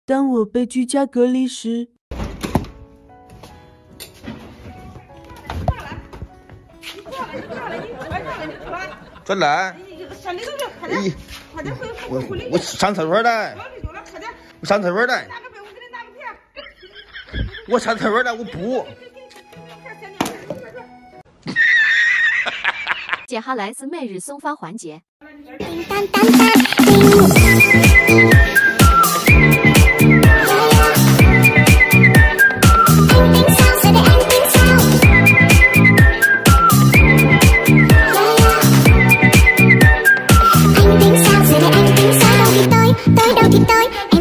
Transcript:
当我被居家隔离时， 转来！我上厕所来！我上厕所来！我上厕所来！我不。 接下来是每日送发环节。 tới đâu thì tới.